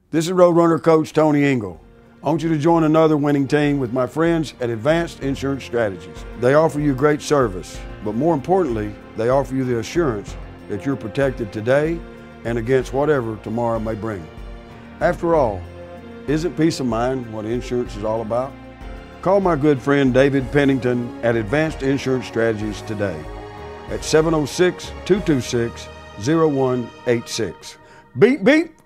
This is Roadrunner Coach Tony Ingle. I want you to join another winning team with my friends at Advanced Insurance Strategies. They offer you great service, but more importantly, they offer you the assurance that you're protected today and against whatever tomorrow may bring. After all, isn't peace of mind what insurance is all about? Call my good friend David Pennington at Advanced Insurance Strategies today at 706-226-0186. Beep, beep.